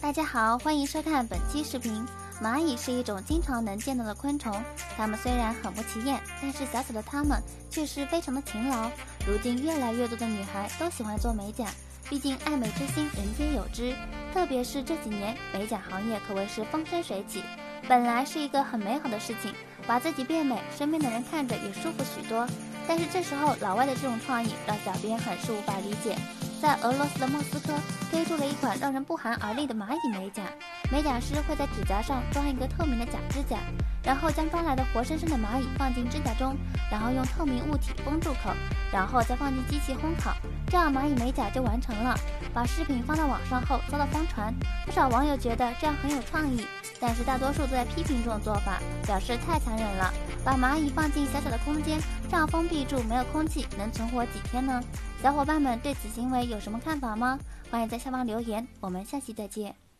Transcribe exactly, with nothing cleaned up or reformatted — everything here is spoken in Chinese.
大家好，欢迎收看本期视频。蚂蚁是一种经常能见到的昆虫，它们虽然很不起眼，但是小小的它们却是非常的勤劳。如今越来越多的女孩都喜欢做美甲，毕竟爱美之心人皆有之。特别是这几年，美甲行业可谓是风生水起，本来是一个很美好的事情，把自己变美，身边的人看着也舒服许多。但是这时候老外的这种创意让小编很是无法理解。在俄罗斯的莫斯科推出了一款让人不寒而栗的蚂蚁美甲，美甲师会在指甲上装一个透明的假指甲，然后将抓来的活生生的蚂蚁放进指甲中，然后用透明物体封住口，然后再放进机器烘烤，这样蚂蚁美甲就完成了。把视频放到网上后遭到疯传，不少网友觉得这样很有创意，但是大多数都在批评这种做法，表示太残忍了。把蚂蚁放进小小的空间，这样封闭住没有空气，能存活几天呢？小伙伴们对此行为有什么看法吗？欢迎在下方留言，我们下期再见。